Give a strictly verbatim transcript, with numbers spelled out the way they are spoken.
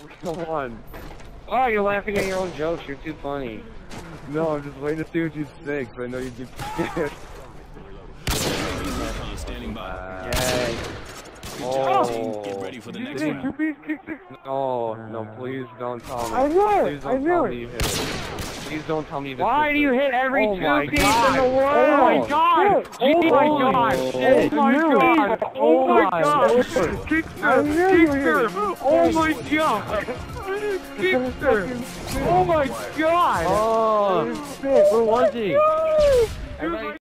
Come on. Oh, you're laughing at your own jokes. You're too funny. No, I'm just waiting to see what you say, because I know you'd get scared. Standing by. Uh, Yay. oh. Get ready for the next Hey, round. two piece kick six. No, no, please don't tell me. I knew it, Please don't I knew tell it. me you hit it. Please don't tell me you Why hit do you it. hit every Oh two my piece God. in the world? Oh my God! Shit. Oh my Holy God! shit. Oh my God! Oh my God! I knew you were here. Kickster! Oh my God! Kickster! Oh my God! Oh, Shit. where was he? Everybody